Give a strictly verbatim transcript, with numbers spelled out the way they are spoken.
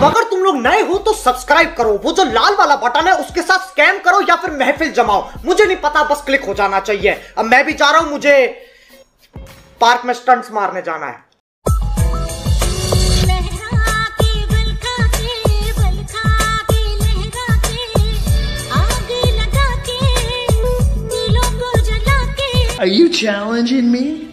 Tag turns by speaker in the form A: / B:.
A: अब अगर तुम लोग नए हो तो सब्सक्राइब करो, वो जो लाल वाला बटन है उसके साथ स्कैम करो या फिर महफिल जमाओ, मुझे नहीं पता, बस क्लिक हो जाना चाहिए। अब मैं भी जा रहा हूं, मुझे पार्क में स्टंट्स मारने जाना है।
B: Are you challenging me?